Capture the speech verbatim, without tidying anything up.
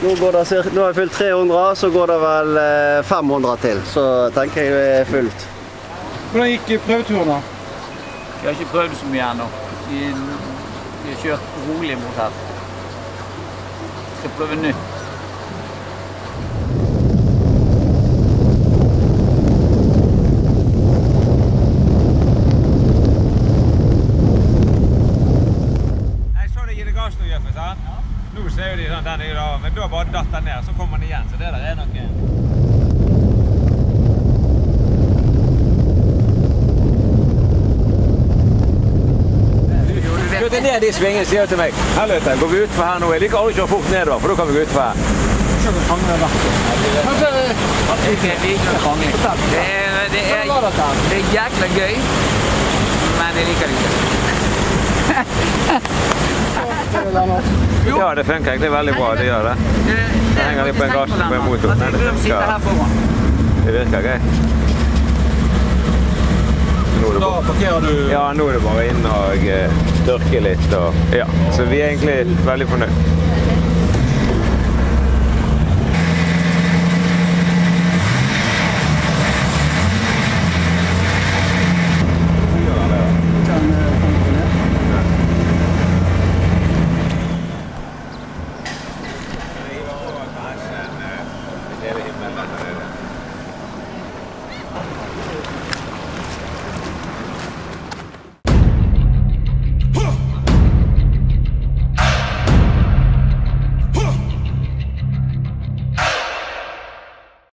Nå, går det, nå har jeg fylt tre hundre, så går det vel fem hundre til. Så tenker jeg det er fullt. Hvordan gikk prøveturen da? Vi har ikke prøvd så mye ennå. Vi, vi har kjørt rolig mot her. Vi skal prøve nytt. Nå ser de sånn, den er da, men da bare datt den ned, så kommer den igjen, så det der er nok... Du er ned i svingen, sier du til meg. Helvete, går vi utfor her nå? Jeg liker aldri å kjøre fort nedover, for da kan vi gå utfor her. Kjører du fange der? Det er ikke fange. Det er, det er, det er jækla gøy, men jeg liker det ikke. Ja, det funker egentlig veldig bra, det gjør det. Det henger litt på en gass på en motor. Nei, det funker. Det virker greit. Da parkerer du? Ja, nå er det bare inn og tørke litt. Og, ja. Så vi er egentlig veldig fornøyd.